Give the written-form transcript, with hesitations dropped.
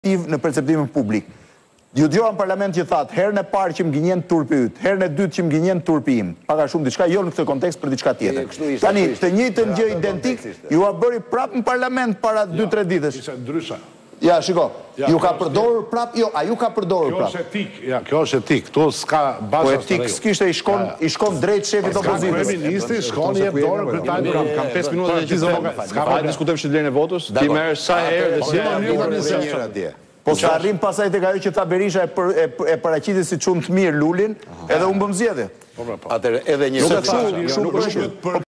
në perceptimin publik. Ju dëgjova në parlament që thatë, herën e parë që më gënjen turpi yt, herën e dytë që më gënjen turpi im. Paka shumë diçka jo në këtë kontekst për diçka tjetër. Tani, të njëjtën gjë identik, ju a bëri prapë në parlament para 2-3 ditësh. Ishte ndryshe. Ja, shiko, ju ka përdorur prapë, jo, a ju ka përdorur prapë. Kjo është etik, ja, kjo është etik, këto s'ka baza. Po etik s'kishte i shkon drejt shefit opozitës. Ministri shkon i jep dorën kryetarët. Kam 5 minuta dhe s'ka diskutojmë shitblerjen e votës. Ti merr sa herë dhe si Po sa arrim pasaj tek ajo që tha Berisha e paraqiti si çun të mirë Lulin, edhe unë bëm zgjedhje. Atëherë edhe një Nuk është